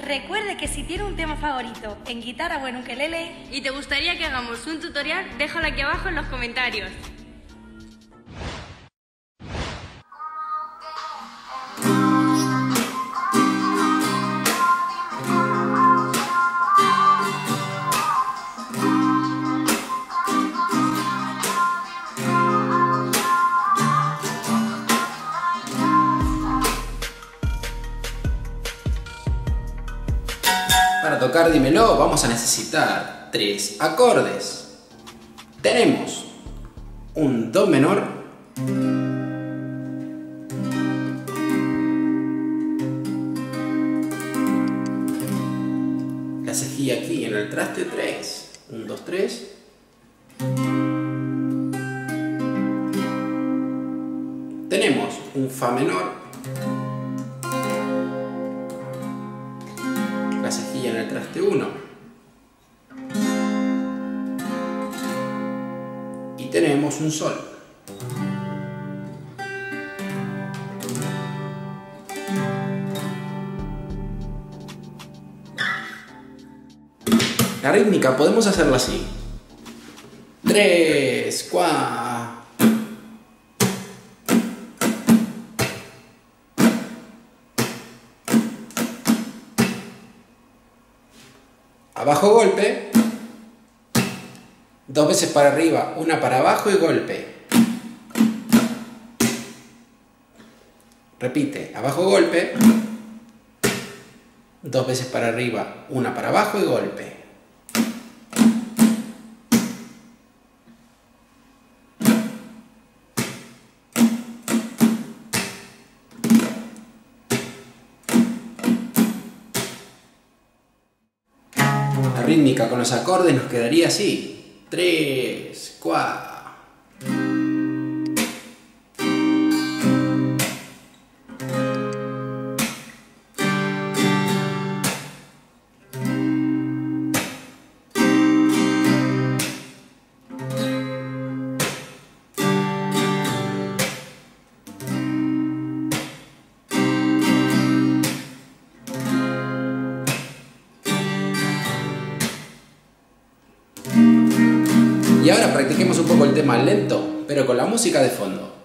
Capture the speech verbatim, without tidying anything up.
Recuerde que si tiene un tema favorito en guitarra o en ukelele y te gustaría que hagamos un tutorial, déjalo aquí abajo en los comentarios. Para tocar Dímelo vamos a necesitar tres acordes. Tenemos un Do menor, la cejilla aquí en el traste tres, uno, dos, tres. Tenemos un Fa menor, la cejilla en el traste uno y tenemos un Sol. La rítmica podemos hacerla así: tres, cuatro. Abajo, golpe, dos veces para arriba, una para abajo y golpe. Repite, abajo, golpe, dos veces para arriba, una para abajo y golpe. La rítmica con los acordes nos quedaría así: tres, cuatro. Y ahora practiquemos un poco el tema lento, pero con la música de fondo.